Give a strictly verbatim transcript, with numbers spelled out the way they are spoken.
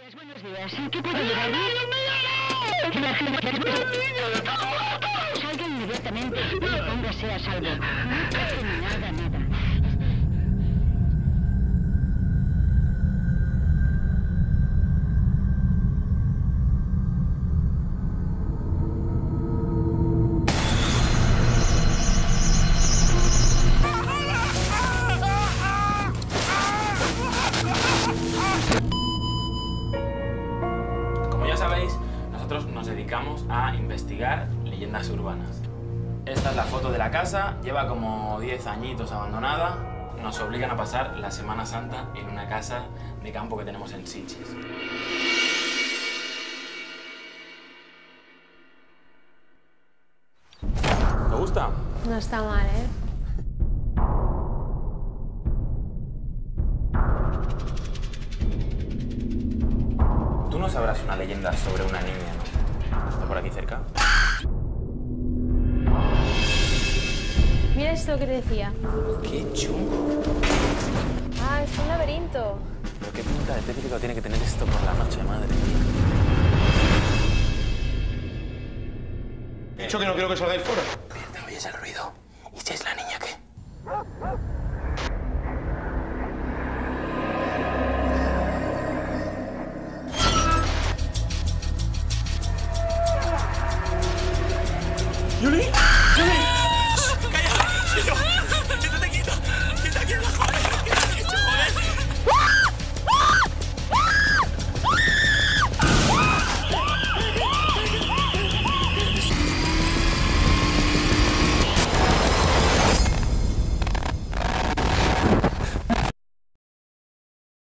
días, buenos días. ¿En qué puedo ayudarle? La gente es buena. Salga inmediatamente y póngase a salvo. No pase nada, nada. Nosotros nos dedicamos a investigar leyendas urbanas. Esta es la foto de la casa, lleva como diez añitos abandonada. Nos obligan a pasar la Semana Santa en una casa de campo que tenemos en Sitges. ¿Te gusta? No está mal, ¿eh? Tú no sabrás una leyenda sobre una niña, ¿no? ¿Está por aquí cerca? Mira esto que te decía. ¡Qué chungo! Ah, es un laberinto. Pero qué pinta de tétrico tiene que tener esto por la noche, madre mía. He dicho que no quiero que salgáis fuera. ¿Te oyes el ruido? ¿Y si es la niña qué?